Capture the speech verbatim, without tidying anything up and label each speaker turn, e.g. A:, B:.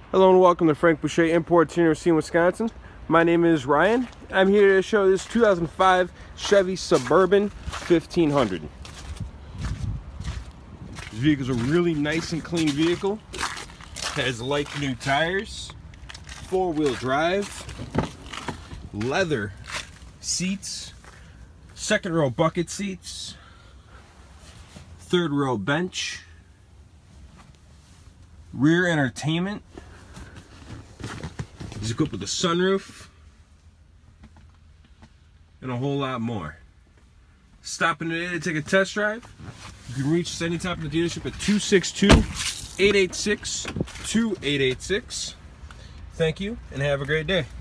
A: Hello and welcome to Frank Boucher Imports here in Racine, Wisconsin. My name is Ryan. I'm here to show this two thousand five Chevy Suburban fifteen hundred. This vehicle is a really nice and clean vehicle. Has like new tires, four-wheel drive, leather seats, second row bucket seats, third row bench, rear entertainment. It's equipped with a sunroof and a whole lot more. Stop in today to take a test drive. You can reach us anytime at the dealership at two six two, eight eight six, two eight eight six. Thank you and have a great day.